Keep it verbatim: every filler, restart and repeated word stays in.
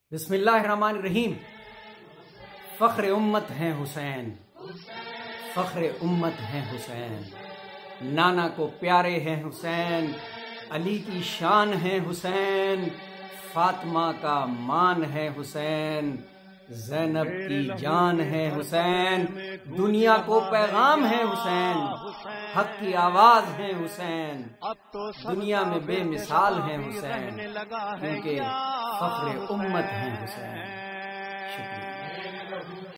बिस्मिल्लाहिर्रहमानिर्रहीम। फ़ख्र उम्मत हैं हुसैन, फ़ख्र उम्मत हैं हुसैन। नाना को प्यारे हैं हुसैन, अली की शान है हुसैन। फातिमा का मान है हुसैन, ज़ैनब की जान है हुसैन। दुनिया को पैगाम है हुसैन, हक की आवाज है हुसैन। दुनिया में बेमिसाल है हुसैन, क्योंकि फ़ख्र उम्मत है हुसैन। शुक्रिया।